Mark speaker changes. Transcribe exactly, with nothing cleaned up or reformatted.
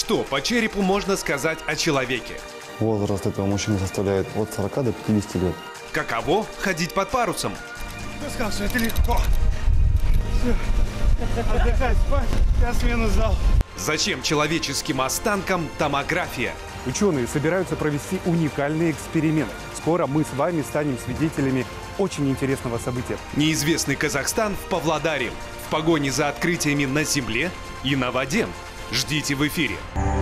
Speaker 1: Что по черепу можно сказать о человеке?
Speaker 2: Возраст этого мужчины составляет от сорока до пятидесяти лет.
Speaker 1: Каково ходить под парусом?
Speaker 3: Кто сказал, что это легко? Все. Отдыхать, спать, я смену сдал.
Speaker 1: Зачем человеческим останкам томография?
Speaker 4: Ученые собираются провести уникальный эксперимент. Скоро мы с вами станем свидетелями очень интересного события.
Speaker 1: Неизвестный Казахстан в Павлодаре. В погоне за открытиями на земле и на воде. Ждите в эфире.